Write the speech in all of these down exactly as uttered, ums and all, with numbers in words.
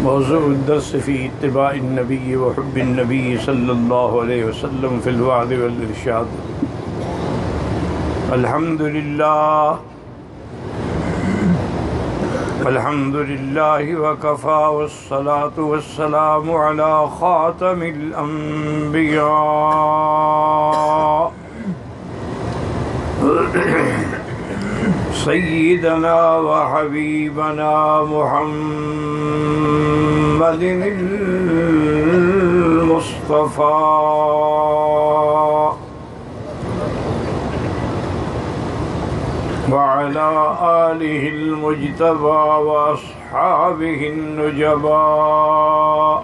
موضوع الدرس في اتباع النبي وحب النبي صلى الله عليه وسلم في الوعظ والإرشاد. الحمد لله الحمد لله وكفى والصلاة والسلام على خاتم الأنبياء سيدنا وحبيبنا محمد المصطفى وعلى آله المجتبى وأصحابه النجبى.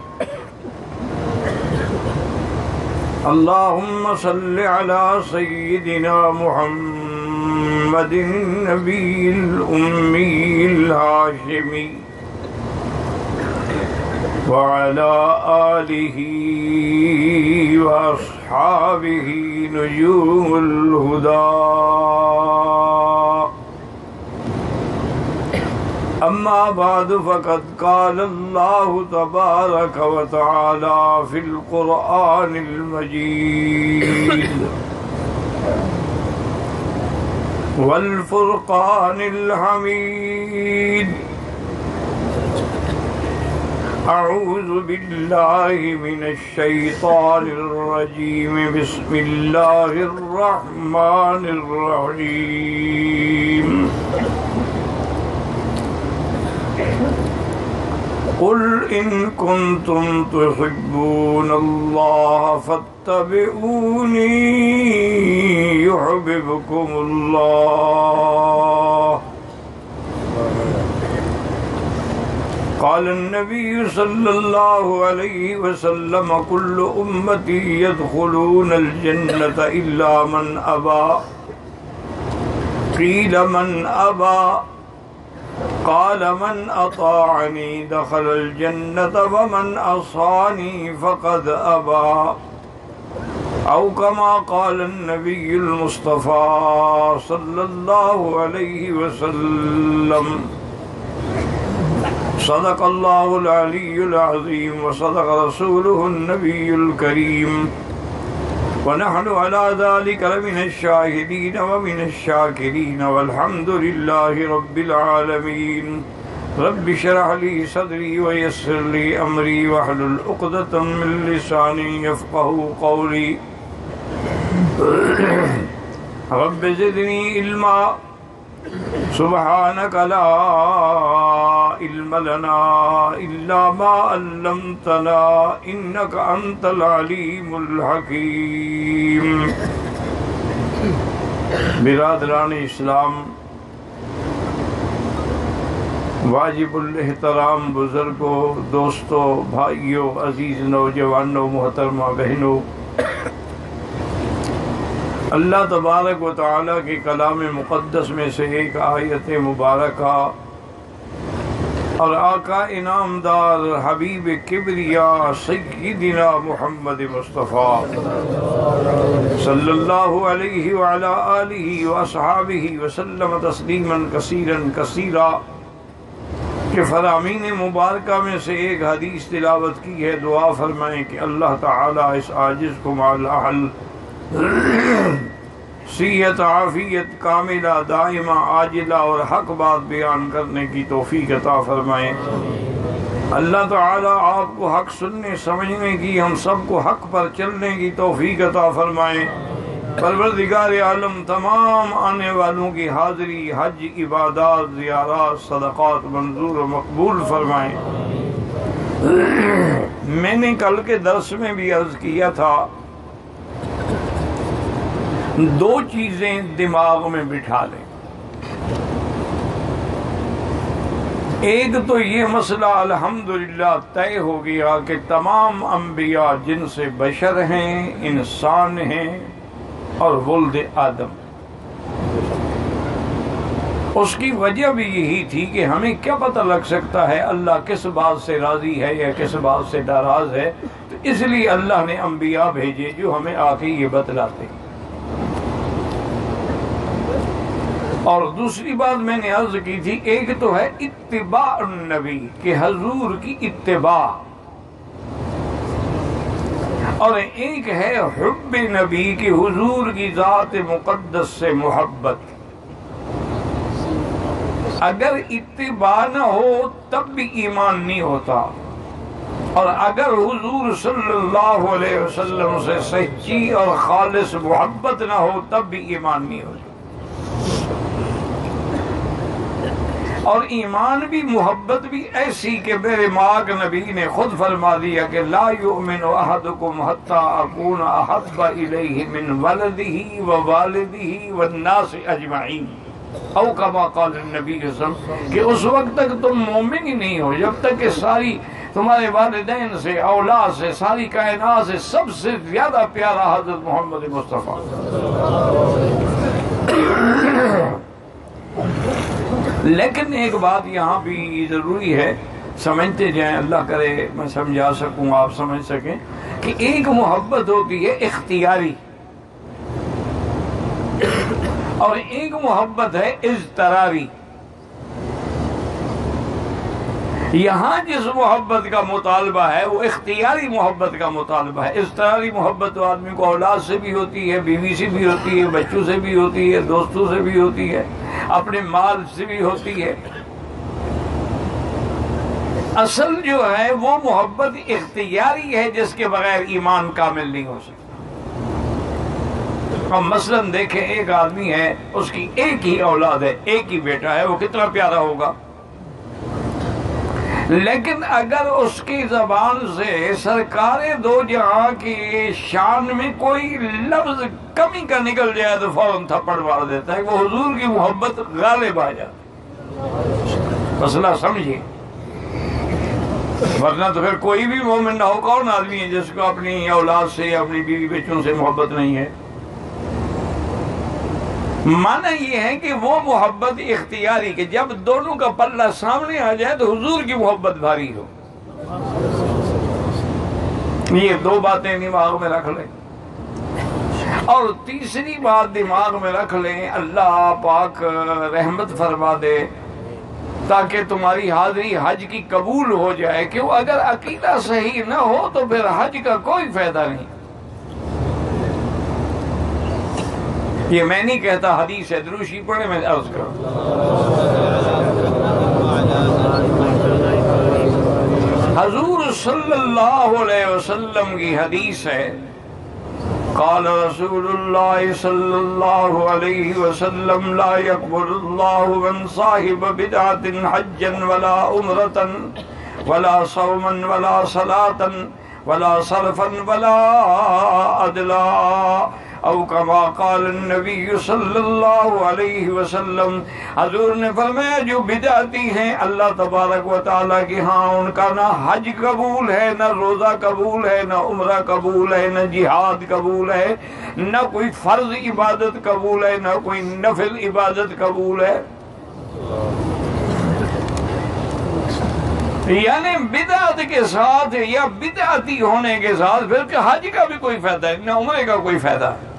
اللهم صل على سيدنا محمد النبي الأمي الهاشمي وعلى آله وأصحابه نجوم الهدى. أما بعد فقد قال الله تبارك وتعالى في القرآن المجيد والفرقان الحميد. أعوذ بالله من الشيطان الرجيم. بسم الله الرحمن الرحيم. قل إن كنتم تحبون الله فاتبعوني يحببكم الله. قال النبي صلى الله عليه وسلم كل أمتي يدخلون الجنة إلا من أبى. قيل من أبى؟ قال من أطاعني دخل الجنة ومن عصاني فقد أبى. أو كما قال النبي المصطفى صلى الله عليه وسلم. صدق الله العلي العظيم وصدق رسوله النبي الكريم ونحن على ذلك لمن الشاهدين ومن الشاكرين والحمد لله رب العالمين. رب اشرح لي صدري ويسر لي أمري واحلل عقدة من لساني يفقهوا قولي. رب زدني علما سبحانك لا علم لنا إلا ما علمتنا إنك أنت العليم الحكيم. برادران اسلام، واجب الاحترام بزرگوں، دوستوں، بھائیوں، عزیز نوجوانوں، محترمہ بہنوں، اللہ تبارک و تعالیٰ کے کلام مقدس میں سے ایک آیت مبارکہ اور آقا انعامدار حبیب کبریا سیدنا محمد مصطفیٰ صلی اللہ علیہ وعلا آلہ واصحابہ وسلم تسلیما کثیرا کثیرا کہ فرامین مبارکہ میں سے ایک حدیث تلاوت کی ہے. دعا فرمائیں کہ اللہ تعالیٰ اس عاجز کو مالاحل صحت عافیت کاملہ دائمہ عاجلہ اور حق بات بیان کرنے کی توفیق عطا فرمائیں. اللہ تعالیٰ آپ کو حق سننے سمجھنے کی، ہم سب کو حق پر چلنے کی توفیق عطا فرمائیں. پروردگار عالم تمام آنے والوں کی حاضری، حج، عبادات، زیارات، صدقات منظور و مقبول فرمائیں. میں نے کل کے درس میں بھی عرض کیا تھا، دو چیزیں دماغ میں بٹھا لیں. ایک تو یہ مسئلہ الحمدللہ طے ہو گیا کہ تمام انبیاء جن سے بشر ہیں، انسان ہیں اور ولد آدم. اس کی وجہ بھی یہی تھی کہ ہمیں کیا پتہ لگ سکتا ہے اللہ کس بات سے راضی ہے یا کس بات سے ناراض ہے. تو اس لیے اللہ نے انبیاء بھیجے جو ہمیں آ کے یہ بتلاتے. اور دوسری بات میں نے عرض کی تھی، ایک تو ہے اتباع النبی کہ حضور کی اتباع، اور ایک ہے حب نبی کی حضور کی ذات مقدس سے محبت۔ اگر اتباع نہ ہو تب بھی ایمان نہیں ہوتا، اور اگر حضور صلی اللہ علیہ وسلم سے سچی اور خالص محبت نہ ہو تب بھی ایمان نہیں ہوتا۔ اور ایمان بھی محبت بھی ایسی کہ میرے ماک نبی نے خود فرما دیا کہ لا یؤمن احدکم حتی اکون احب الیہ من ولدہ ووالدہ والناس اجمعین، او کما قال النبی صلی اللہ علیہ وسلم کہ اس وقت تک تم مومن ہی نہیں ہو جب تک کہ ساری تمہارے والدین سے، اولاد سے، ساری کائنات سے سب سے زیادہ پیارا حضرت محمد مصطفیٰ۔ لیکن ایک بات یہاں بھی ضروری ہے، سمجھتے جائیں، اللہ کرے میں سمجھا سکوں، آپ سمجھ سکیں، کہ ایک محبت ہوتی ہے اختیاری اور ایک محبت ہے اضطراری۔ یہاں جس محبت کا مطالبہ ہے وہ اختیاری محبت کا مطالبہ ہے۔ اضطراری محبت تو آدمی کو اولاد سے بھی ہوتی ہے، بیوی سے بھی ہوتی ہے، بچوں سے بھی ہوتی ہے، دوستوں سے بھی ہوتی ہے، اپنے مال سے بھی ہوتی ہے۔ اصل جو ہے وہ محبت اختیاری ہے جس کے بغیر ایمان کامل نہیں ہو سکتا۔ ہم مثلاً دیکھیں، ایک آدمی ہے، اس کی ایک ہی اولاد ہے، ایک ہی بیٹا ہے، وہ کتنا پیارا ہوگا، لیکن اگر اس کی زبان سے سرکار دو جہاں کی شان میں کوئی لفظ کمی کا نکل جائے تو فوراً تھپڑ مار دیتا ہے، وہ حضور کی محبت غالب آ جاتی۔ مسئلہ سمجھیے، ورنہ تو پھر کوئی بھی مومن نہ ہو، کون آدمی ہے جس کو اپنی اولاد سے یا اپنی بیوی بچوں سے محبت نہیں ہے؟ معنی یہ ہے کہ وہ محبت اختیاری کہ جب دونوں کا پلہ سامنے آ جائے تو حضور کی محبت بھاری ہو۔ یہ دو باتیں دماغ میں رکھ لیں، اور تیسری بات دماغ میں رکھ لیں، اللہ پاک رحمت فرما دے تاکہ تمہاری حاضری حج کی قبول ہو جائے، کہ اگر عقیدہ صحیح نہ ہو تو پھر حج کا کوئی فائدہ نہیں۔ یہ میں نہیں کہتا، حدیث ہے، دروشی پڑھے میں عرض کروں۔ حضور صلی اللہ علیہ وسلم کی حدیث ہے، قال رسول اللہ صلی اللہ علیہ وسلم لا يقبل اللہ من صاحب بدعت حجا ولا عمرتا ولا صوما ولا صلاة ولا صرفا ولا عدلا، او کما قال النبی صلی اللہ علیہ وسلم۔ حضور نے فرمایا جو بدعتی ہیں اللہ تبارک و تعالیٰ کی ہاں ان کا نہ حج قبول ہے، نہ روزہ قبول ہے، نہ عمرہ قبول ہے، نہ جہاد قبول ہے، نہ کوئی فرض عبادت قبول ہے، نہ کوئی نفل عبادت قبول ہے۔ یعنی بدعت کے ساتھ یا بدعتی ہونے کے ساتھ پھر کہ حج کا بھی کوئی فائدہ ہے، نہ عمرے کا کوئی فائدہ ہے۔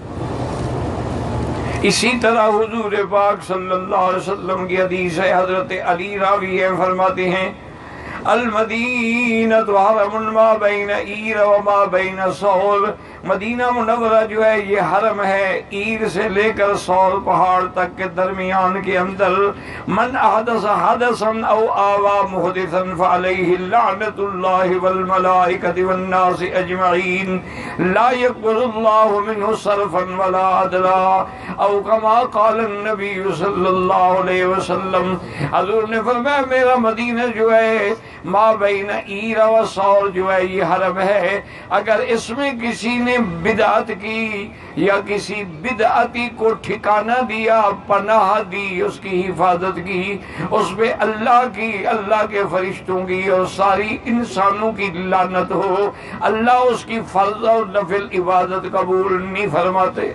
اسی طرح حضور پاک صلی اللہ علیہ وسلم کی حدیث ہے، حضرت علی راوی ہیں، فرماتے ہیں المدینہ حرم ما بین عیر و ما بین صور، مدینہ منورہ جو ہے یہ حرم ہے عیر سے لے کر صور پہاڑ تک کے درمیان کے اندر، من احدث حدثا او آوا محدثا فعلیہ لعنت اللہ والملائکۃ والناس اجمعین لا يقبل اللہ منہ صرفا ولا عدلا، او کما قال النبی صلی اللہ علیہ وسلم۔ حضور نے فرمایا میرا مدینہ جو ہے ما بین عیر و صور جو ہے یہ حرم ہے، اگر اس میں کسی نے بدعت کی یا کسی بدعتی کو ٹھکانہ دیا، پناہ دی، اس کی حفاظت کی، اس پہ اللہ کی، اللہ کے فرشتوں کی اور ساری انسانوں کی لعنت ہو، اللہ اس کی فرض اور نفل عبادت قبول نہیں فرماتے۔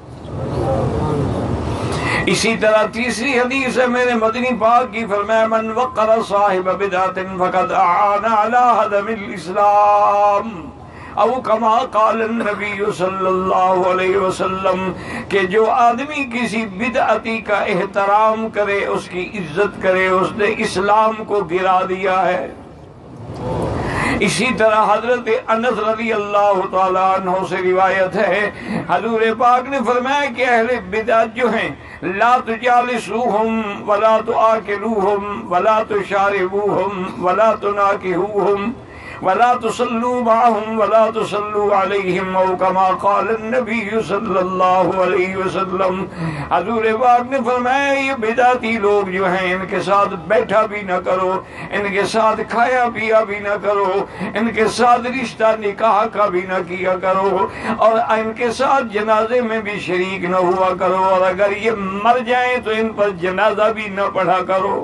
اسی طرح تیسری حدیث ہے میرے مدنی پاک کی، فرمایا من وقر صاحب بدعت فقد اعان علی ہدم الاسلام، او کما قال النبی صلی اللہ علیہ وسلم کہ جو آدمی کسی بدعتی کا احترام کرے، اس کی عزت کرے، اس نے اسلام کو گرا دیا ہے۔ اسی طرح حضرت انس رضی اللہ تعالیٰ عنہ سے روایت ہے، حضور پاک نے فرمایا کہ اہل بدعت جو ہیں لا تجالسوہم ولا تآکلوہم ولا تشاربوہم ولا تناکحوہم ولا تصلوا معهم ولا تصلوا علیہم او کما قال النبی صلی اللہ علیہ وسلم۔ حضور پاک نے فرمایا یہ بدعتی لوگ جو ہیں ان کے ساتھ بیٹھا بھی نہ کرو، ان کے ساتھ کھایا پیا بھی نہ کرو، ان کے ساتھ رشتہ نکاح کا بھی نہ کیا کرو، اور ان کے ساتھ جنازے میں بھی شریک نہ ہوا کرو، اور اگر یہ مر جائیں تو ان پر جنازہ بھی نہ پڑھا کرو۔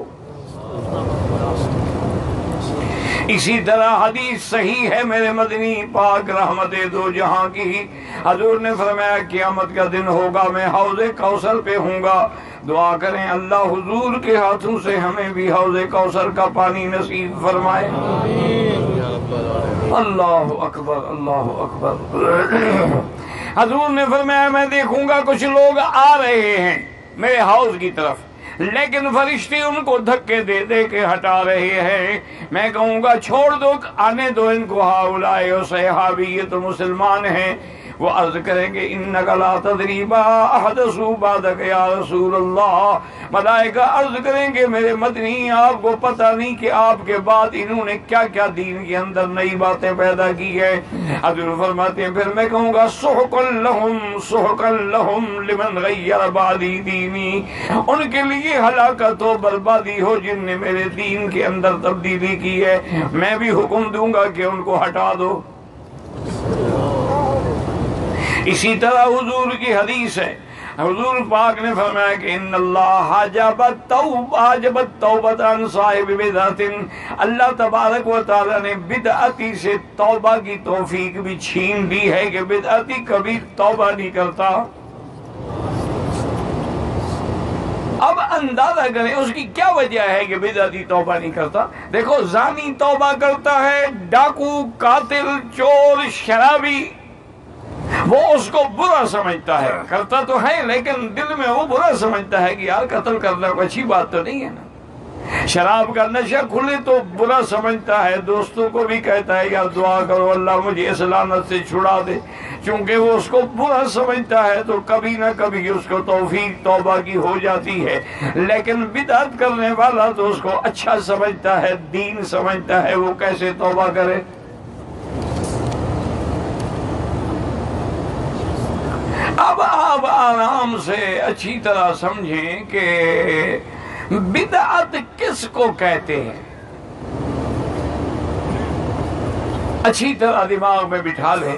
اسی طرح حدیث صحیح ہے میرے مدنی پاک رحمت دو جہاں کی، حضور نے فرمایا قیامت کا دن ہوگا، میں حوض کوثر پہ ہوں گا، دعا کریں اللہ حضور کے ہاتھوں سے ہمیں بھی حوض کوثر کا پانی نصیب فرمائے۔ اللہ اکبر، اللہ اکبر۔ حضور نے فرمایا میں دیکھوں گا کچھ لوگ آ رہے ہیں میرے حوض کی طرف، لیکن فرشتے ان کو دھکے دے دے کے ہٹا رہے ہیں، میں کہوں گا چھوڑ دو، آنے دو ان کو، ہؤلاء صحابی، یہ تو مسلمان ہیں۔ وہ عرض کریں گے انک لا تدری ما احدثوا بعدک یا رسول اللہ، ملائکہ عرض کریں گے میرے مدنی آپ کو پتہ نہیں کہ آپ کے بعد انہوں نے کیا کیا دین کے اندر نئی باتیں پیدا کی ہیں۔ حضور فرماتے ہیں پھر میں کہوں گا سحقا لہم سحقا لہم لمن غیر بعدی دینی، ان کے لیے ہلاکت و بربادی ہو جن نے میرے دین کے اندر تبدیلی کی ہے، میں بھی حکم دوں گا کہ ان کو ہٹا دو۔ اسی طرح حضور کی حدیث ہے، حضور پاک نے فرمایا کہ ان اللہ حجب التوبۃ عن صاحب بدعۃ، اللہ تبارک و تعالی نے بدعتی سے توبہ کی توفیق بھی چھین دی ہے کہ بدعتی کبھی توبہ نہیں کرتا۔ اب اندازہ کریں اس کی کیا وجہ ہے کہ بدعتی توبہ نہیں کرتا۔ دیکھو زانی توبہ کرتا ہے، ڈاکو، قاتل، چور، شرابی، وہ اس کو برا سمجھتا ہے، کرتا تو ہے لیکن دل میں وہ برا سمجھتا ہے کہ یار قتل کرنا کوئی اچھی بات تو نہیں ہے نا۔ شراب کا نشہ کھلے تو برا سمجھتا ہے، دوستوں کو بھی کہتا ہے یار دعا کرو اللہ مجھے اس لعنت سے چھڑا دے، چونکہ وہ اس کو برا سمجھتا ہے تو کبھی نہ کبھی اس کو توفیق توبہ کی ہو جاتی ہے۔ لیکن بدعت کرنے والا تو اس کو اچھا سمجھتا ہے، دین سمجھتا ہے، وہ کیسے توبہ کرے۔ اب آپ آرام سے اچھی طرح سمجھیں کہ بدعت کس کو کہتے ہیں، اچھی طرح دماغ میں بٹھا لیں۔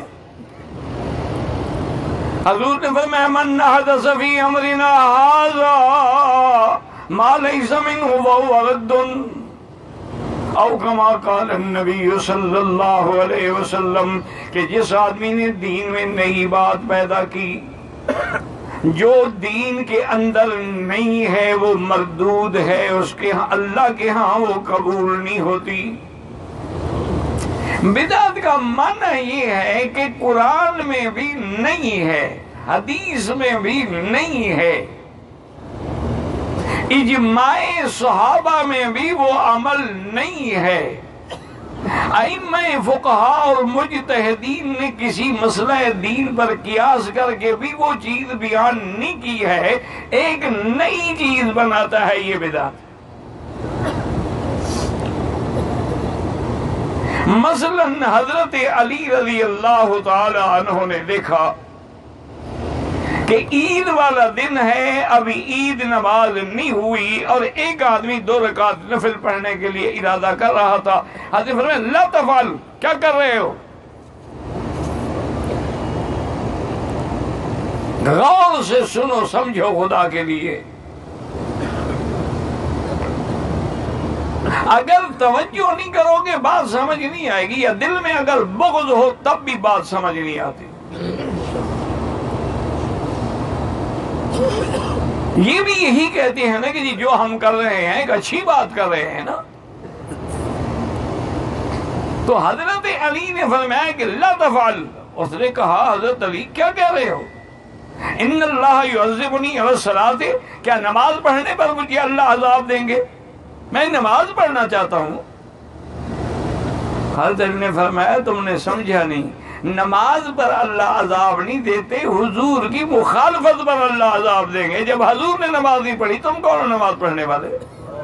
حضور نے فرمایا من احدث فی امرنا ھذا ما لیس منہ فہو رد، او کما قال النبی صلی اللہ علیہ وسلم کہ جس آدمی نے دین میں نئی بات پیدا کی جو دین کے اندر نہیں ہے وہ مردود ہے، اس کے ہاں اللہ کے ہاں وہ قبول نہیں ہوتی۔ بدعت کا معنی یہ ہے کہ قرآن میں بھی نہیں ہے، حدیث میں بھی نہیں ہے، اجماع صحابہ میں بھی وہ عمل نہیں ہے، ائمہ فقہا اور مجتہدین نے کسی مسئلہ دین پر قیاس کر کے بھی وہ چیز بیان نہیں کی ہے، ایک نئی چیز بناتا ہے یہ بدعت۔ مثلا حضرت علی رضی اللہ تعالی عنہ نے دیکھا کہ عید والا دن ہے، ابھی عید نماز نہیں ہوئی اور ایک آدمی دو رکعت نفل پڑھنے کے لیے ارادہ کر رہا تھا۔ حضرت فرمایا لا تفعل، کیا کر رہے ہو؟ غور سے سنو سمجھو خدا کے لیے، اگر توجہ نہیں کرو گے بات سمجھ نہیں آئے گی، یا دل میں اگر بغض ہو تب بھی بات سمجھ نہیں آتی۔ یہ بھی یہی کہتے ہیں نا کہ جی جو ہم کر رہے ہیں ایک اچھی بات کر رہے ہیں نا۔ تو حضرت علی نے فرمایا کہ لا تفعل. اس نے کہا حضرت علی کیا کہہ رہے ہو؟ ان اللہ یعذبنی علی الصلاۃ، کیا نماز پڑھنے پر مجھے اللہ عذاب دیں گے؟ میں نماز پڑھنا چاہتا ہوں. حضرت علی نے فرمایا تم نے سمجھا نہیں، نماز پر اللہ عذاب نہیں دیتے، حضور کی مخالفت پر اللہ عذاب دیں گے. جب حضور نے نماز نہیں پڑھی تم کون ہو نماز پڑھنے والے؟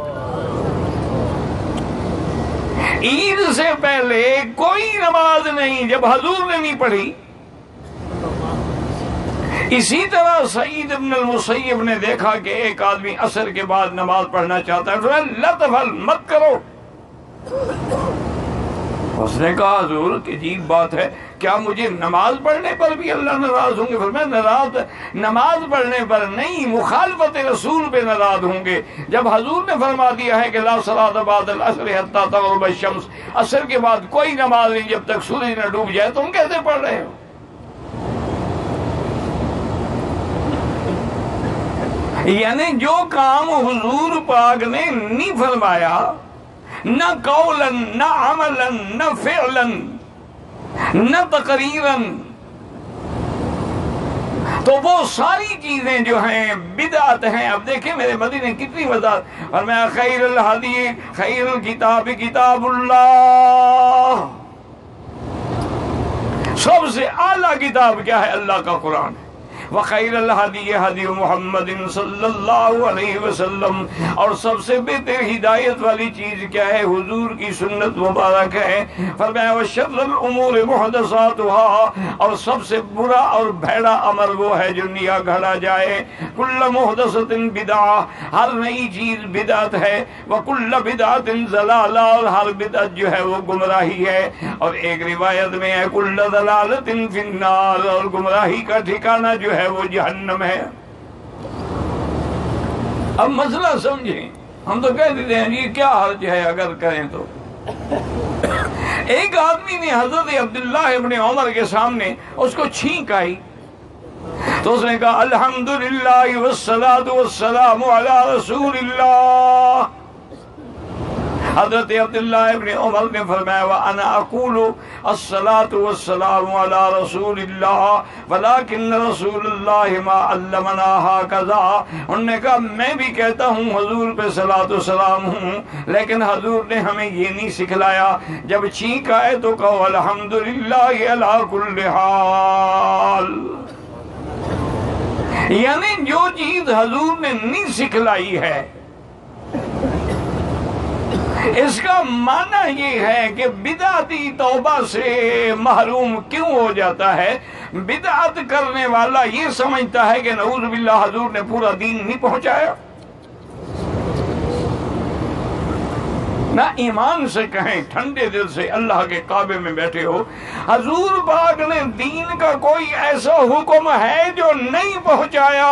عید سے پہلے کوئی نماز نہیں جب حضور نے نہیں پڑھی. اسی طرح سعید ابن المسیب نے دیکھا کہ ایک آدمی عصر کے بعد نماز پڑھنا چاہتا ہے، تو لا تفعل، مت کرو. اس نے کہا حضور کی عجیب بات ہے، کیا مجھے نماز پڑھنے پر بھی اللہ ناراض ہوں گے؟ فرمایا ناراض نماز پڑھنے پر نہیں، مخالفت رسول پہ ناراض ہوں گے. جب حضور نے فرما دیا ہے کہ لا صلاۃ بعد العصر حتی تغرب الشمس، عصر کے بعد کوئی نماز نہیں جب تک سورج نہ ڈوب جائے، تم کیسے پڑھ رہے ہو؟ یعنی جو کام حضور پاک نے نہیں فرمایا، نہ قولاً نہ عملاً نہ فعلاً نہ تقریراً، تو وہ ساری چیزیں جو ہیں بدعت ہیں. اب دیکھیں میرے مدی نے کتنی وضاحت، اور میں خیر الحدی خیر الکتاب کتاب اللہ، سب سے اعلیٰ کتاب کیا ہے؟ اللہ کا قرآن. وخیر الحدی حدی محمد صلی اللہ علیہ وسلم، اور سب سے بہتر ہدایت والی چیز کیا ہے؟ حضور کی سنت مبارک ہے. فرمایا وشر الامور محدثاتها، اور سب سے برا اور بھیڑا عمل وہ ہے جو نیا گھڑا جائے. کل محدثۃ بدعہ، ہر نئی چیز بدعت ہے. وکل بدعۃ ضلالہ، اور ہر بدعت جو ہے وہ گمراہی ہے. اور ایک روایت میں ہے کل ضلالۃ فی النار، اور گمراہی کا ٹھکانہ جو ہے وہ جہنم ہے. اب مسئلہ سمجھیں، ہم تو کہہ دیتے ہیں یہ کیا حرج ہے اگر کریں تو. ایک آدمی نے حضرت عبداللہ ابن عمر کے سامنے اس کو چھینک آئی تو اس نے کہا الحمدللہ والصلاة والسلام علی رسول اللہ. حضرت عبداللہ ابن عمر نے فرمایا وَأَنَا أَقُولُ الصَّلَاةُ وَالسَّلَامُ عَلَى رَسُولِ اللَّهِ وَلَكِنَّ رَسُولَ اللَّهِ مَا عَلَّمَنَا هَكَذَا. انہوں نے کہا میں بھی کہتا ہوں حضور پہ صلاۃ و سلام ہوں، لیکن حضور نے ہمیں یہ نہیں سکھلایا. جب چھینک آئے تو کہو الحمدللہ علی کل حال. یعنی جو چیز حضور نے نہیں سکھلائی ہے، اس کا معنی یہ ہے کہ بدعتی توبہ سے محروم کیوں ہو جاتا ہے؟ بدعت کرنے والا یہ سمجھتا ہے کہ نعوذ باللہ حضور نے پورا دین نہیں پہنچایا. نہ ایمان سے کہیں، ٹھنڈے دل سے اللہ کے کعبے میں بیٹھے ہو، حضور پاک نے دین کا کوئی ایسا حکم ہے جو نہیں پہنچایا؟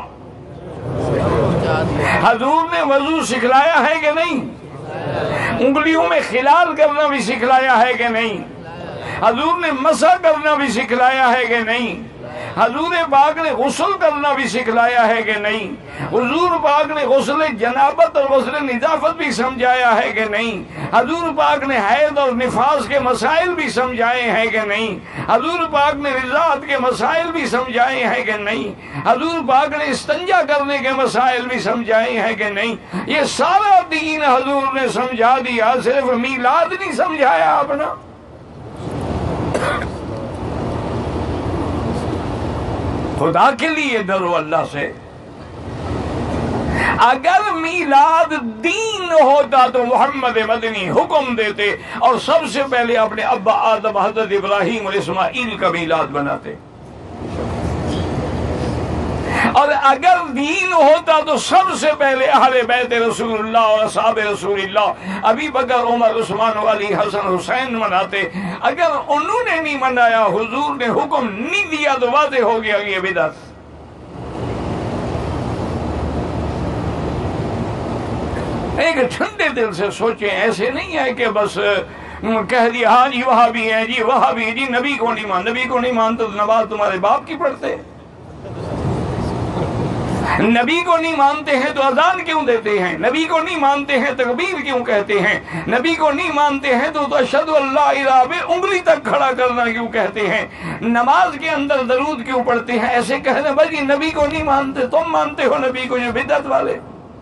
حضور نے وضو سکھلایا ہے کہ نہیں؟ انگلیوں میں خلال کرنا بھی سکھلایا ہے کہ نہیں؟ حضور نے مسح کرنا بھی سکھلایا ہے کہ نہیں؟ حضور پاک نے غسل کرنا بھی سکھلایا ہے کہ نہیں؟ حضور پاک نے غسل جنابت اور غسل نظافت بھی سمجھایا ہے کہ نہیں؟ حضور پاک نے حیض اور نفاس کے مسائل بھی سمجھائے ہیں کہ نہیں؟ حضور پاک نے رضاعت کے مسائل بھی سمجھائے ہیں کہ نہیں؟ حضور پاک نے استنجا کرنے کے مسائل بھی سمجھائے ہیں کہ نہیں؟ یہ سارا دین حضور نے سمجھا دیا، صرف میلاد نہیں سمجھایا اپنا. خدا کے لیے ڈرو اللہ سے. اگر میلاد دین ہوتا تو محمد مدنی حکم دیتے اور سب سے پہلے اپنے ابا آدم حضرت ابراہیم اور اسماعیل کا میلاد بناتے. اور اگر دین ہوتا تو سب سے پہلے اہل بیت رسول اللہ اور اصحاب رسول اللہ ابی بکر عمر عثمان علی حسن حسین مناتے. اگر انہوں نے نہیں منایا، حضور نے حکم نہیں دیا، تو واضح ہو گیا یہ بدعت. ایک ٹھنڈے دل سے سوچیں، ایسے نہیں ہے کہ بس کہہ دیا ہاں جی وہاں بھی ہیں جی وہاں بھی جی نبی کو نہیں مان نبی کو نہیں مانتے تو نماز تمہارے باپ کی پڑھتے. نبی کو نہیں مانتے ہیں تو اذان کیوں دیتے ہیں؟ نبی کو نہیں مانتے ہیں تکبیر کیوں کہتے ہیں؟ نبی کو نہیں مانتے ہیں تو اشہد ان لا الہ پہ انگلی تک کھڑا کرنا کیوں کہتے ہیں؟ نماز کے اندر درود کیوں پڑھتے ہیں؟ ایسے کہنا بھائی نبی کو نہیں مانتے، تم مانتے ہو نبی کو، جو بدعت والے۔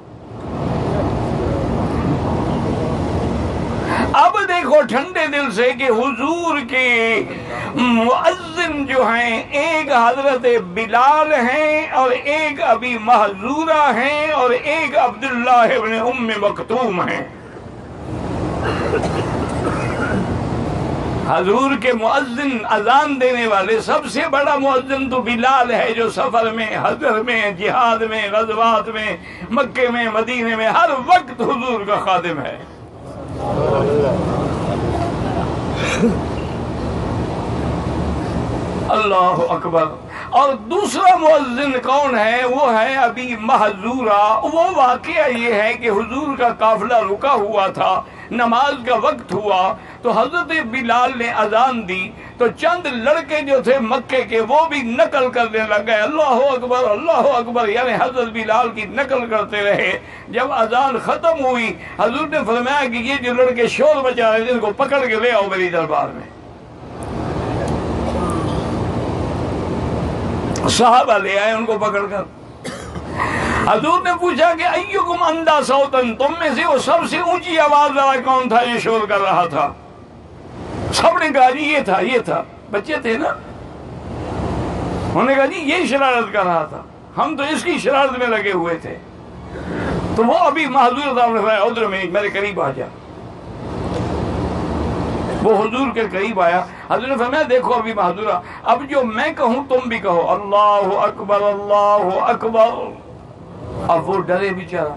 اب دیکھو ٹھنڈے دل سے کہ حضور کے مؤذن جو ہیں ایک حضرت بلال ہیں اور ایک ابی محذورہ ہیں اور ایک عبداللہ ابن ام مکتوم ہیں۔ حضور کے مؤذن اذان دینے والے سب سے بڑا مؤذن تو بلال ہے، جو سفر میں، حضر میں، جہاد میں، غزوات میں، مکے میں، مدینے میں ہر وقت حضور کا خادم ہے۔ اللہ اکبر۔ اور دوسرا مؤذن کون ہے؟ وہ ہے ابی محذورہ۔ وہ واقعہ یہ ہے کہ حضور کا قافلہ رکا ہوا تھا، نماز کا وقت ہوا تو حضرت بلال نے اذان دی تو چند لڑکے جو تھے مکے کے وہ بھی نقل کرنے لگ گئے، اللہ اکبر اللہ اکبر، یعنی حضرت بلال کی نقل کرتے رہے۔ جب اذان ختم ہوئی حضور نے فرمایا کہ یہ جو لڑکے شور مچا رہے تھے ان کو پکڑ کے لے آؤ میری دربار میں۔ صحابہ لے آئے ان کو پکڑ کر۔ حضور نے پوچھا کہ ایکم اندھا صوتن، تم میں سے وہ سب سے اونچی آواز والا کون تھا یہ شور کر رہا تھا؟ سب نے کہا جی یہ تھا یہ تھا، بچے تھے نا، انہوں نے کہا جی یہ شرارت کر رہا تھا، ہم تو اس کی شرارت میں لگے ہوئے تھے۔ تو وہ ابھی معذور صاحب نے فرمایا ادھر میں میرے قریب آ جا۔ وہ حضور کے قریب آیا، حضور نے فرمایا دیکھو ابھی معذورہ، اب جو میں کہوں تم بھی کہو، اللہ اکبر اللہ اکبر۔ اب وہ ڈرے بیچارہ،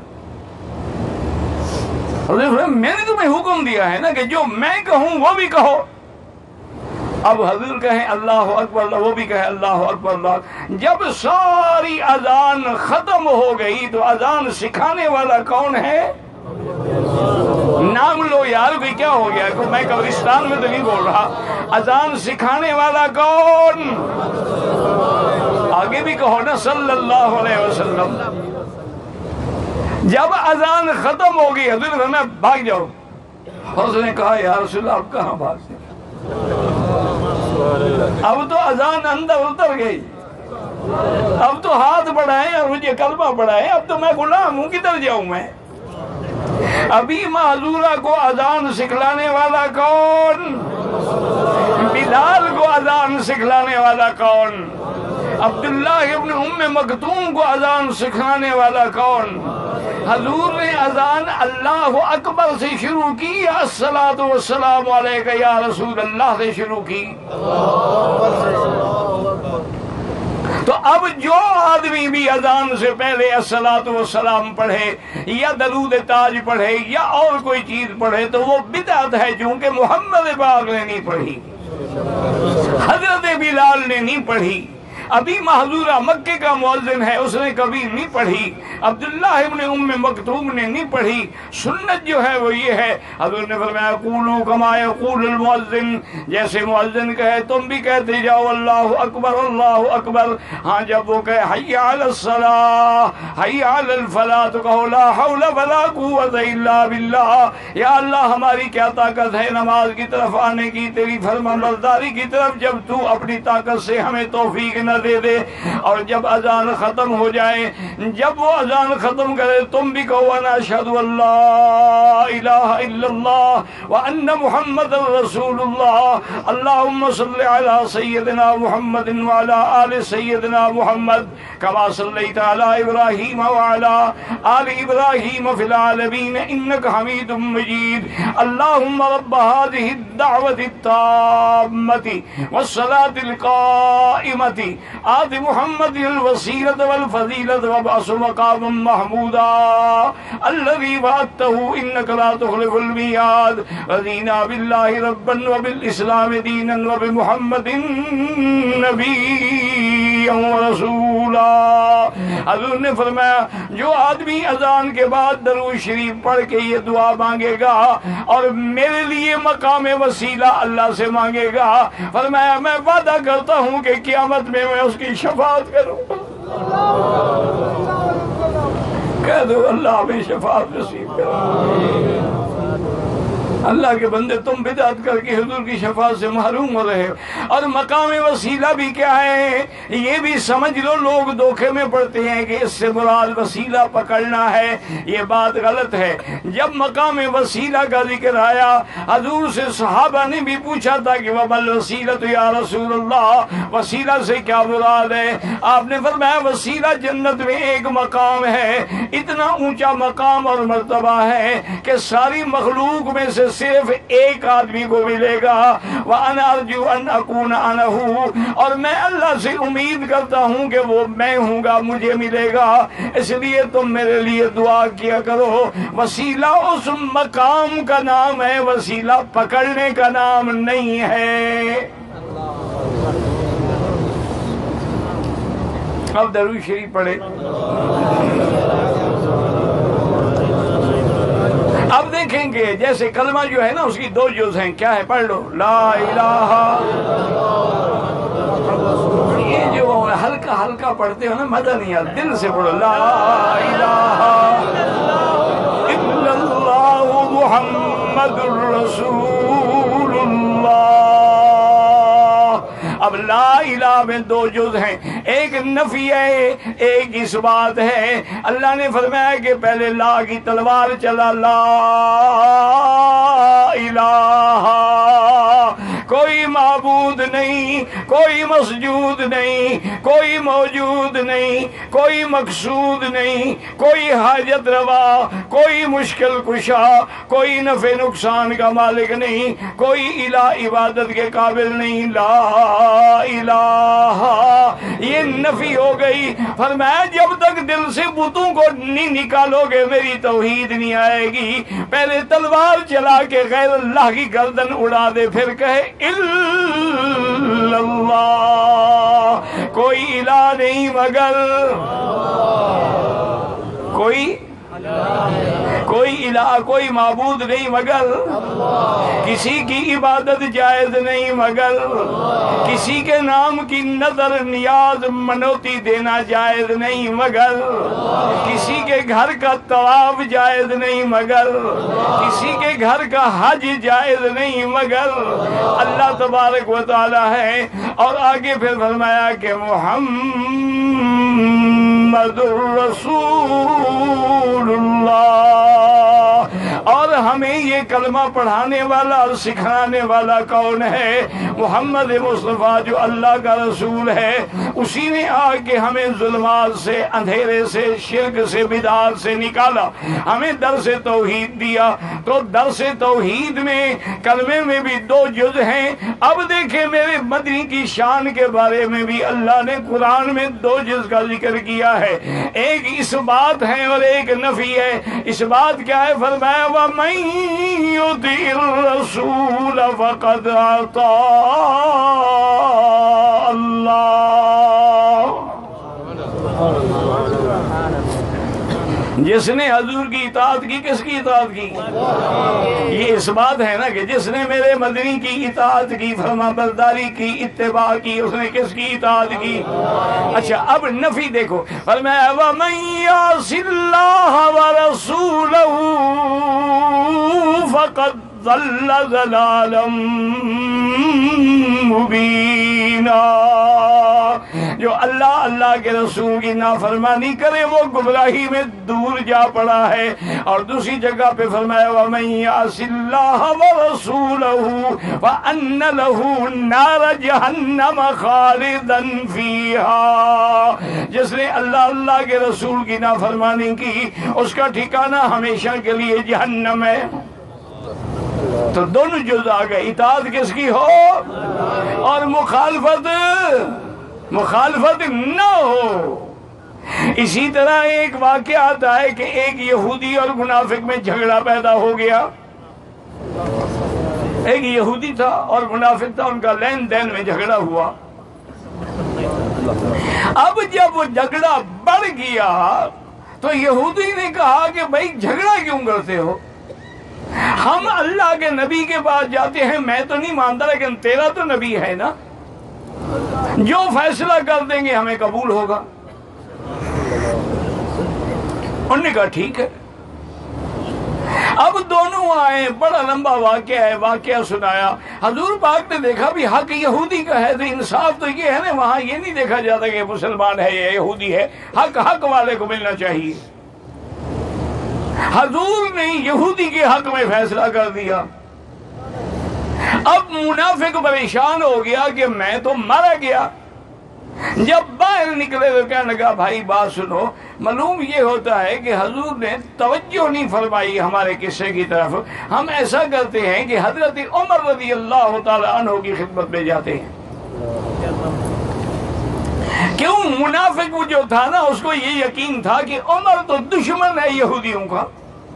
حضور نے فرمایا میں نے تمہیں حکم دیا ہے نا کہ جو میں کہوں وہ بھی کہو۔ اب حضور کہیں اللہ اکبر، وہ بھی کہے اللہ اکبر اللہ۔ جب ساری اذان ختم ہو گئی تو اذان سکھانے والا کون ہے؟ نام لو یار، کوئی کیا ہو گیا؟ میں قبرستان میں تو نہیں بول رہا۔ اذان سکھانے والا کون؟ آگے بھی کہو نا صلی اللہ علیہ وسلم۔ جب اذان ختم ہو گئی حضور نے فرمایا بھاگ جاؤ۔ حضور نے کہا یا رسول اللہ آپ کہاں بھاگتے؟ اب تو اذان اندر اتر گئی، اب تو ہاتھ بڑھائیں اور مجھے کلمہ پڑھائیں، اب تو میں غلام ہوں، کدھر جاؤں میں؟ ابھی معذورہ کو اذان سکھلانے والا کون؟ بلال کو اذان سکھلانے والا کون؟ عبداللہ ابن ام مکتوم کو اذان سکھانے والا کون؟ حضور نے اذان اللہ اکبر سے شروع کی یا الصلاۃ والسلام علیک یا رسول اللہ سے شروع کی؟ تو اب جو آدمی بھی اذان سے پہلے الصلاۃ والسلام پڑھے یا درود تاج پڑھے یا اور کوئی چیز پڑھے تو وہ بدعت ہے، چونکہ محمد پاک نے نہیں پڑھی، حضرت بلال نے نہیں پڑھی، ابھی محذورہ مکے کا مؤذن ہے اس نے کبھی نہیں پڑھی، عبداللہ ابن ام مکتوم نے نہیں پڑھی۔ سنت جو ہے وہ یہ ہے، حضور نے فرمایا قولوا کما یقول المؤذن، جیسے مؤذن کہے تم بھی کہتے جاؤ اللہ اکبر اللہ اکبر۔ ہاں جب وہ کہے حی علی الصلاۃ حی علی الفلاح تو کہو لا حول ولا قوت الا باللہ، یا اللہ ہماری کیا طاقت ہے نماز کی طرف آنے کی، تیری فرما برداری کی طرف، جب تو اپنی طاقت سے ہمیں توفیق نہ دے دے۔ اور جب اذان ختم ہو جائے، جب وہ اذان ختم کرے تم بھی کہو انا اشہد ان لا الہ الا اللہ وان محمد رسول اللہ، اللہم صلی علی سیدنا محمد وعلی آل سیدنا محمد کما صلیت علی ابراہیم وعلی آل ابراہیم فی العالمین انک حمید مجید، اللہم رب هذه الدعوة التامة والصلاة القائمة آت محمد الوسیلة والفضیلة وابعثه مقاما محمودا الذي وعدته انك لا تخلف الميعاد، رضينا بالله ربا وبالاسلام دينا وبمحمد نبيا ورسولا۔ حضور نے فرمایا جو آدمی اذان کے بعد درود شریف پڑھ کے یہ دعا مانگے گا اور میرے لیے مقام وسیلہ اللہ سے مانگے گا، فرمایا میں وعدہ کرتا ہوں کہ قیامت میں میں اس کی شفاعت کروں گا۔ کہہ دو اللہ ہمیں شفاعت نصیب کرے۔ اللہ کے بندے تم بدعت کر کے حضور کی شفاعت سے محروم ہو رہے ہو۔ اور مقام وسیلہ بھی کیا ہے یہ بھی سمجھ لو، لوگ دھوکے میں پڑتے ہیں کہ اس سے مراد وسیلہ پکڑنا ہے، یہ بات غلط ہے۔ جب مقام وسیلہ کا ذکر آیا حضور سے صحابہ نے بھی پوچھا تھا کہ وَمَا الْوَسِيلَةُ یا رسول اللہ، وسیلہ سے کیا مراد ہے؟ آپ نے فرمایا وسیلہ جنت میں ایک مقام ہے، اتنا اونچا مقام اور مرتبہ ہے کہ ساری مخلوق میں سے صرف ایک آدمی کو ملے گا۔ وَأَنَا أَرْجُو أَنْ أَكُونَ أَنَا هُوَ، اور میں اللہ سے امید کرتا ہوں کہ وہ میں ہوں گا، مجھے ملے گا، اس لیے تم میرے لیے دعا کیا کرو۔ وسیلہ اس مقام کا نام ہے، وسیلہ پکڑنے کا نام نہیں ہے۔ اب درود شریف پڑھے۔ اب دیکھیں گے جیسے کلمہ جو ہے نا اس کی دو جز ہیں، کیا ہے؟ پڑھ لو لا الہ، یہ جو ہلکا ہلکا پڑھتے ہو نا مزہ نہیں آتا، دل سے پڑھو لا الہ الا اللہ محمد الرسول اللہ۔ اب لا الہ میں دو جز ہیں، ایک نفی ہے ایک اس بات ہے۔ اللہ نے فرمایا کہ پہلے لا کی تلوار چلا، لا الہ، کوئی معبود نہیں، کوئی مسجود نہیں، کوئی موجود نہیں، کوئی مقصود نہیں، کوئی حاجت روا، کوئی مشکل کشا، کوئی نفع نقصان کا مالک نہیں، کوئی الہ عبادت کے قابل نہیں، لا الہ۔ یہ نفی ہو گئی۔ فرمایا جب تک دل سے بتوں کو نہیں نکالو گے میری توحید نہیں آئے گی۔ پہلے تلوار چلا کے غیر اللہ کی گردن اڑا دے، پھر کہے الا اللہ، کوئی الہ نہیں مگر کوئی کوئی الہ، کوئی معبود نہیں مگر، کسی کی عبادت جائز نہیں مگر، کسی کے نام کی نظر نیاز منوتی دینا جائز نہیں مگر، کسی کے گھر کا طواف جائز نہیں مگر، کسی کے گھر کا حج جائز نہیں مگر اللہ تبارک و تعالی ہے۔ اور آگے پھر فرمایا کہ محمد الرسول اللہ، اور ہمیں یہ کلمہ پڑھانے والا اور سکھانے والا کون ہے؟ محمد مصطفیٰ جو اللہ کا رسول ہے، اسی نے آ کے ہمیں ظلمات سے، اندھیرے سے، شرک سے، بدعات سے نکالا، ہمیں درس توحید دیا۔ تو درس توحید میں کلمے میں بھی دو جز ہیں۔ اب دیکھیں میرے مدنی کی شان کے بارے میں بھی اللہ نے قرآن میں دو جز کا ذکر کیا ہے، ایک اس بات ہے اور ایک نفی ہے۔ اس بات کیا ہے؟ فرمایا وَمَن يُطِعِ الرَّسُولَ فَقَدْ أَطَاعَ اللَّهَ۔ جس نے حضور کی اطاعت کی، کس کی اطاعت کی؟ یہ اس بات ہے نا کہ جس نے میرے مدنی کی اطاعت کی، فرما برداری کی، اتباع کی، اس نے کس کی اطاعت کی؟ اچھا اب نفی دیکھو، فرمایا وَمَن يَعْصِ اللَّهَ وَرَسُولَهُ فَقَدْ ضَلَّ ضَلَالًا مُبِينًا۔ جو اللہ اللہ کے رسول کی نافرمانی کرے وہ گمراہی میں دور جا پڑا ہے۔ اور دوسری جگہ پہ فرمایا وَمَن يَعْصِ اللَّهَ وَرَسُولَهُ فَأَنَّ لَهُ نَارَ جَهَنَّمَ خَالِدًا فِيهَا۔ جس نے اللہ اللہ کے رسول کی نافرمانی کی اس کا ٹھکانہ ہمیشہ کے لیے جہنم ہے۔ تو دونوں جز آ گئے، اطاعت کس کی ہو اور مخالفت مخالفت نہ ہو۔ اسی طرح ایک واقعہ آتا ہے کہ ایک یہودی اور منافق میں جھگڑا پیدا ہو گیا۔ ایک یہودی تھا اور منافق تھا، ان کا لین دین میں جھگڑا ہوا۔ اب جب وہ جھگڑا بڑھ گیا تو یہودی نے کہا کہ بھائی جھگڑا کیوں کرتے ہو؟ ہم اللہ کے نبی کے پاس جاتے ہیں، میں تو نہیں مانتا لیکن تیرا تو نبی ہے نا، جو فیصلہ کر دیں گے ہمیں قبول ہوگا۔ انہوں نے کہا ٹھیک ہے۔ اب دونوں آئے، بڑا لمبا واقعہ ہے، واقعہ سنایا۔ حضور پاک نے دیکھا بھی حق یہودی کا ہے تو انصاف تو یہ ہے نا، وہاں یہ نہیں دیکھا جاتا کہ مسلمان ہے یا یہودی ہے، حق حق والے کو ملنا چاہیے۔ حضور نے یہودی کے حق میں فیصلہ کر دیا۔ اب منافق پریشان ہو گیا کہ میں تو مارا گیا۔ جب باہر نکلے تو کہنے لگا بھائی بات سنو، معلوم یہ ہوتا ہے کہ حضور نے توجہ نہیں فرمائی ہمارے قصے کی طرف، ہم ایسا کرتے ہیں کہ حضرت عمر رضی اللہ تعالی عنہ کی خدمت میں جاتے ہیں۔ کیوں؟ منافق وہ جو تھا نا، اس کو یہ یقین تھا کہ عمر تو دشمن ہے یہودیوں کا،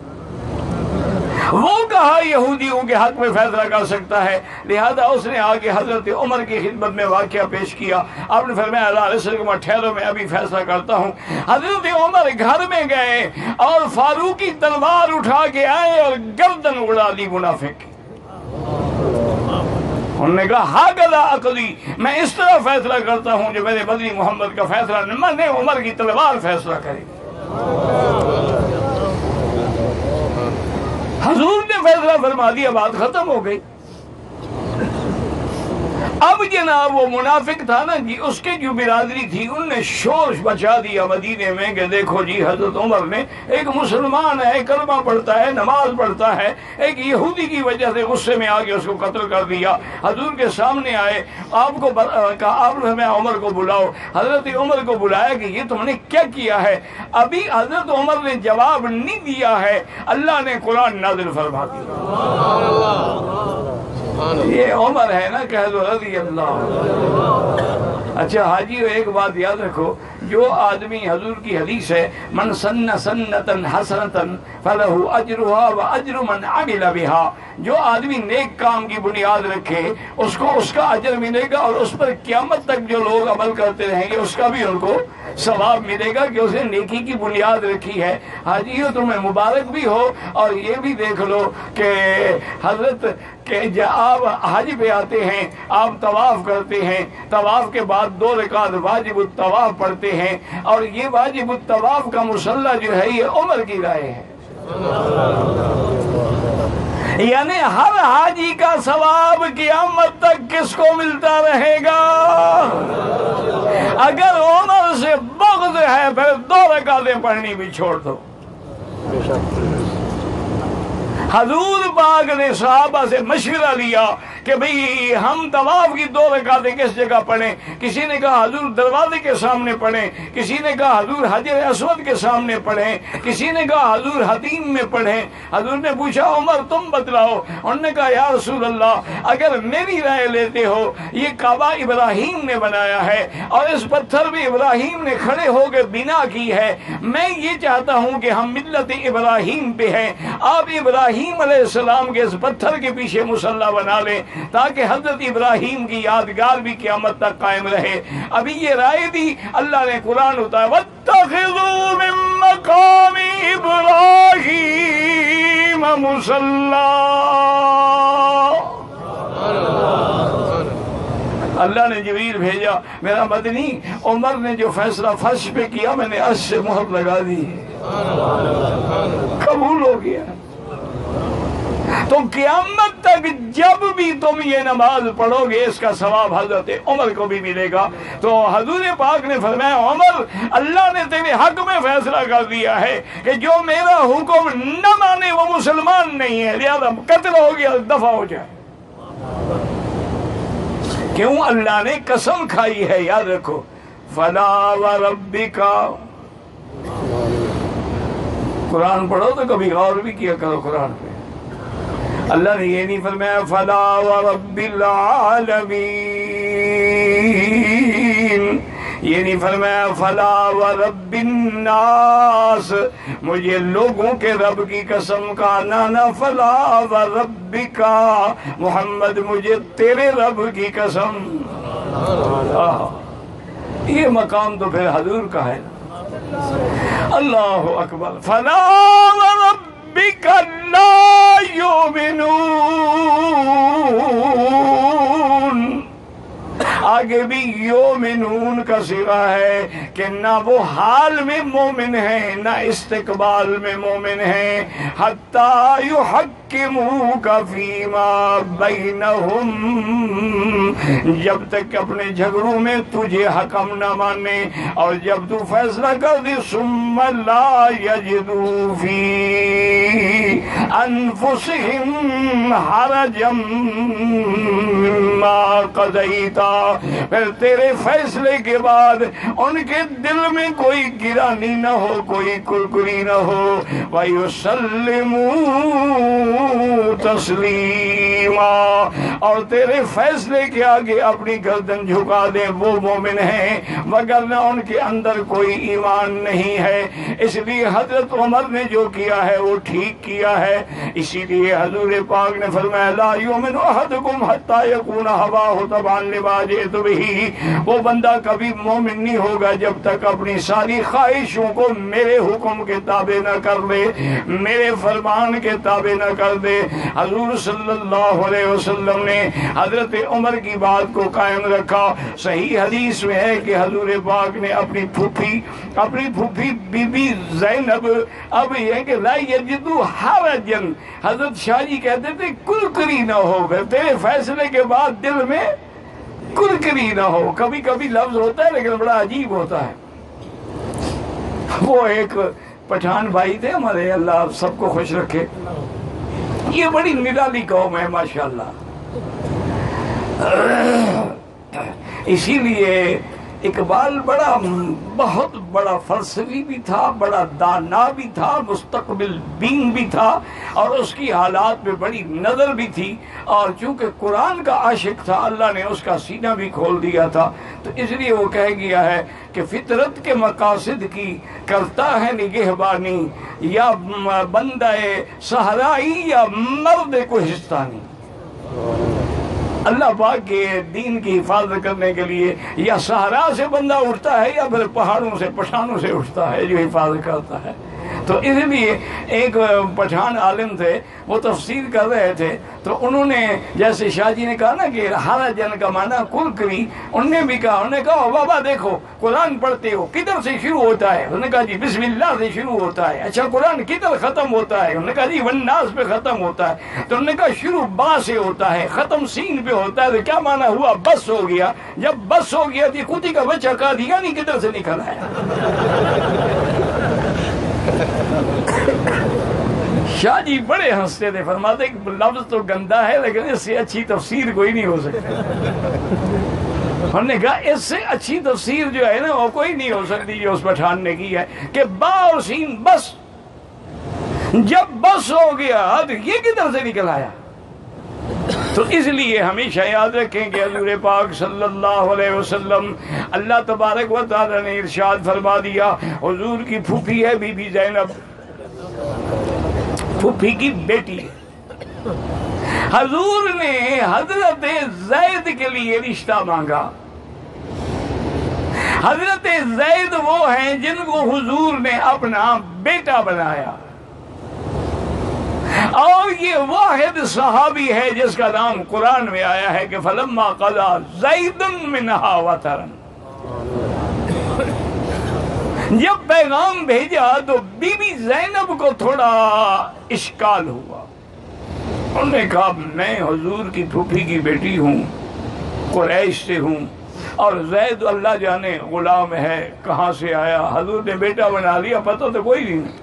وہ کہا یہودیوں کے حق میں فیصلہ کر سکتا ہے، لہذا اس نے آ کے حضرت عمر کی خدمت میں واقعہ پیش کیا۔ آپ نے فرمایا اللہ علیہ وسلم ٹھہرو میں ابھی فیصلہ کرتا ہوں۔ حضرت عمر گھر میں گئے اور فاروقی تلوار اٹھا کے آئے اور گردن اڑا دی منافق کی۔ انہوں نے کہا ہاگلا عقلی، میں اس طرح فیصلہ کرتا ہوں جو میرے بدری محمد کا فیصلہ نہ مانے، عمر کی تلوار فیصلہ کرے۔ حضور نے فیصلہ فرما دیا، بات ختم ہو گئی۔ اب جناب وہ منافق تھا نا جی، اس کے جو برادری تھی انہوں نے شور بچا دیا مدینے میں کہ دیکھو جی حضرت عمر نے، ایک مسلمان ہے، کلمہ پڑھتا ہے، نماز پڑھتا ہے، ایک یہودی کی وجہ سے غصے میں آ کے اس کو قتل کر دیا۔ حضور کے سامنے آئے، آپ کو کہا آپ نے ہمیں عمر کو بلاؤ۔ حضرت عمر کو بلایا کہ یہ تم نے کیا کیا ہے؟ ابھی حضرت عمر نے جواب نہیں دیا ہے، اللہ نے قرآن نازل فرما دیا۔ یہ عمر ہے نا، کہہ دو رضی اللہ۔ اچھا حاجی ایک بات یاد رکھو، جو آدمی، حضور کی حدیث ہے من سن سنتن حسنتن فلہ اجرها واجر من عمل بها، جو آدمی نیک کام کی بنیاد رکھے اس کو اس کا اجر ملے گا، اور اس پر قیامت تک جو لوگ عمل کرتے رہیں گے اس کا بھی ان کو ثواب ملے گا کہ اسے نیکی کی بنیاد رکھی ہے۔ حاجی تمہیں مبارک بھی ہو، اور یہ بھی دیکھ لو کہ حضرت کہ جب آپ حج پہ آتے ہیں، آپ طواف کرتے ہیں، طواف کے بعد دو رکعت واجب الطواف پڑھتے ہیں، اور یہ واجب الطواف کا مصلی جو ہے یہ عمر کی رائے ہے، یعنی ہر حاجی کا ثواب قیامت تک کس کو ملتا رہے گا؟ اگر عمر سے بغض ہے پھر دو رکعتیں پڑھنی بھی چھوڑ دو۔ حضور پاک نے صحابہ سے مشورہ لیا کہ بھئی ہم طواف کی دو رکعتیں کس جگہ پڑھیں؟ کسی نے کہا حضور دروازے کے سامنے پڑھیں، کسی نے کہا حضور حجر اسود کے سامنے پڑھیں، کسی نے کہا حضور حتیم میں پڑھیں۔ حضور نے پوچھا عمر تم بتلاؤ؟ انہوں نے کہا یا رسول اللہ اگر میری رائے لیتے ہو، یہ کعبہ ابراہیم نے بنایا ہے اور اس پتھر بھی ابراہیم نے کھڑے ہو کے بنا کی ہے، میں یہ چاہتا ہوں کہ ہم ملت ابراہیم پہ ہیں، آپ ابراہیم علیہ السلام کے اس پتھر کے پیچھے مصلی بنا لیں تاکہ حضرت ابراہیم کی یادگار بھی قیامت تک قائم رہے۔ ابھی یہ رائے دی، اللہ نے قرآن اتارا وَاتَّخِذُوا مِن مَّقَامِ إِبْرَاهِيمَ مُصَلًّى۔ اللہ نے جبریل بھیجا، میرا مدنی عمر نے جو فیصلہ فرش پہ کیا میں نے عرش سے مہر لگا دی، قبول ہو گیا۔ تو قیامت تک جب بھی تم یہ نماز پڑھو گے اس کا ثواب حضرت عمر کو بھی ملے گا۔ تو حضور پاک نے فرمایا عمر اللہ نے تیرے حق میں فیصلہ کر دیا ہے کہ جو میرا حکم نہ مانے وہ مسلمان نہیں ہے، لہذا قتل ہو گیا، دفع ہو جائے۔ کیوں؟ اللہ نے قسم کھائی ہے، یاد رکھو فلا وربک۔ قرآن پڑھو تو کبھی غور بھی کیا کرو قرآن پہ۔ اللہ نے یہ نہیں فرمایا فلا ورب العالمین، یہ نہیں فرمایا فلا ورب الناس، مجھے لوگوں کے رب کی قسم کا نانا فلا وربک محمد، مجھے تیرے رب کی قسم۔ یہ مقام تو پھر حضور کا ہے۔ اللہ اکبر۔ فلا ورب بِكَ لَا يُؤْمِنُونَ، آگے بھی یومنون کا صیغہ ہے کہ نہ وہ حال میں مومن ہیں نہ استقبال میں مومن ہیں. حتی یحکموک فیما بینہم، جب تک اپنے جھگڑوں میں تجھے حکم نہ مانے اور جب تو فیصلہ کر دے. ثم لا یجدوا فی انفسہم حرجا مما قضیت، پھر تیرے فیصلے کے بعد ان کے دل میں کوئی گرانی نہ ہو، کوئی کرکری نہ ہو. وَيُسَلِّمُوا تَسْلِيمًا، اور تیرے فیصلے کے آگے اپنی گردن جھکا دیں، وہ مومن ہیں. وگرنہ ان کے اندر کوئی ایمان نہیں ہے. اس لیے حضرت عمر نے جو کیا ہے وہ ٹھیک کیا ہے. اسی لیے حضور پاک نے فرمایا لا یؤمن احدکم حتی یکون ہواہ تبعا لما جئت بہ، وہ بندہ کبھی مومن نہیں ہوگا جب تک اپنی ساری خواہشوں کو میرے حکم کے تابع نہ کر دے، میرے فرمان کے تابع نہ کر دے. حضور صلی اللہ علیہ وسلم نے حضرت عمر کی بات کو قائم رکھا. صحیح حدیث میں ہے کہ حضور پاک نے اپنی پھوپھی اپنی پھوپھی بی بی زینب، اب یہ کہ لا یجدو حرجن، حضرت شاہ جی کہتے تھے کرکری نہ ہو، پھر تیرے فیصلے کے بعد دل میں کرکری نہ ہو. کبھی کبھی لفظ ہوتا ہے لیکن بڑا عجیب ہوتا ہے. وہ ایک پٹھان بھائی تھے ہمارے، اللہ سب کو خوش رکھے. یہ بڑی نرالی قوم ہے ماشاءاللہ. اسی لیے اقبال بڑا بہت بڑا فلسفی بھی تھا، بڑا دانا بھی تھا، مستقبل بین بھی تھا، اور اس کی حالات میں بڑی نظر بھی تھی. اور چونکہ قرآن کا عاشق تھا اللہ نے اس کا سینہ بھی کھول دیا تھا، تو اس لیے وہ کہہ گیا ہے کہ فطرت کے مقاصد کی کرتا ہے نگہبانی، یا بندہ صحرائی یا مرد کوہستانی. اللہ پاک کے دین کی حفاظت کرنے کے لیے یا صحرا سے بندہ اٹھتا ہے یا پھر پہاڑوں سے پٹھانوں سے اٹھتا ہے جو حفاظت کرتا ہے. تو اس لیے ایک پٹھان عالم تھے، وہ تفسیر کر رہے تھے، تو انہوں نے جیسے شاہ جی نے کہا نا کہ حرجن کا معنی کرکری، انہوں نے بھی کہا، انہوں نے کہا بابا دیکھو قرآن پڑھتے ہو کدھر سے شروع ہوتا ہے؟ انہوں نے کہا جی بسم اللہ سے شروع ہوتا ہے. اچھا قرآن کدھر ختم ہوتا ہے؟ انہوں نے کہا جی والناس پہ ختم ہوتا ہے. تو انہوں نے کہا شروع با سے ہوتا ہے، ختم سین پہ ہوتا ہے. تو کیا معنی ہوا؟ بس ہو گیا. جب بس ہو گیا تو کتی کا بچہ کہا دیا نہیں کدھر سے نکل آیا. شاہ جی بڑے ہنستے تھے، فرماتے کہ لفظ تو گندا ہے لیکن اس سے اچھی تفسیر کوئی نہیں ہو سکتی. ہم نے کہا اس سے اچھی تفسیر جو ہے نا وہ کوئی نہیں ہو سکتی جو اس پٹھان نے کی ہے کہ با اور سین بس. جب بس ہو گیا تو یہ کدھر سے نکل آیا؟ تو اس لیے ہمیشہ یاد رکھیں کہ حضور پاک صلی اللہ علیہ وسلم، اللہ تبارک و تعالی نے ارشاد فرما دیا، حضور کی پھوپھی ہے بی بی زینب، پھوپھی کی بیٹی ہے. حضور نے حضرت زید کے لیے رشتہ مانگا. حضرت زید وہ ہیں جن کو حضور نے اپنا بیٹا بنایا، اور یہ واحد صحابی ہے جس کا نام قرآن میں آیا ہے کہ فلما قضا زید منہا وطرن. جب پیغام بھیجا تو بی بی زینب کو تھوڑا اشکال ہوا. انہوں نے کہا میں حضور کی پھوپھی کی بیٹی ہوں، قریش سے ہوں، اور زید اللہ جانے غلام ہے کہاں سے آیا، حضور نے بیٹا بنا لیا، پتہ تو کوئی نہیں.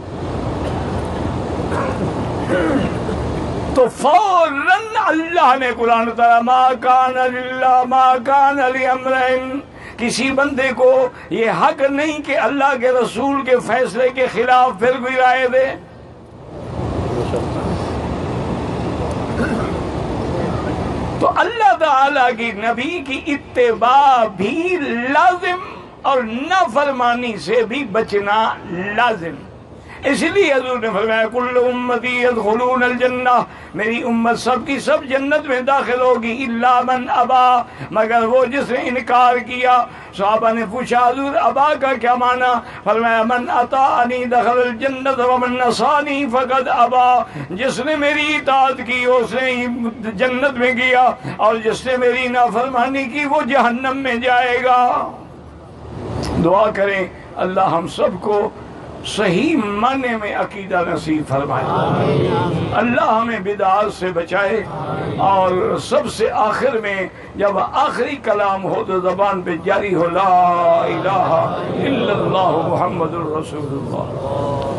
تو فوراً اللہ نے قرآن اتارا ما کان للہ ما کان لامرئن، کسی بندے کو یہ حق نہیں کہ اللہ کے رسول کے فیصلے کے خلاف پھر کوئی رائے دے. تو اللہ تعالیٰ کی نبی کی اتباع بھی لازم اور نافرمانی سے بھی بچنا لازم. اس لیے حضور نے فرمایا کل امتی یدخلون الجنہ، میری امت سب کی سب جنت میں داخل ہوگی الا من ابا، مگر وہ جس نے انکار کیا. صحابہ نے پوچھا حضور ابا کا کیا معنی؟ فرمایا من اطاعنی دخل الجنت ومن عصانی فقد ابا، جس نے میری اطاعت کی اس نے جنت میں گیا، اور جس نے میری نافرمانی کی وہ جہنم میں جائے گا. دعا کریں اللہ ہم سب کو صحیح معنی میں عقیدہ نصیب فرمائے، اللہ ہمیں بدعات سے بچائے، اور سب سے آخر میں جب آخری کلام ہو تو زبان پہ جاری ہو لا الہ الا اللہ محمد الرسول اللہ۔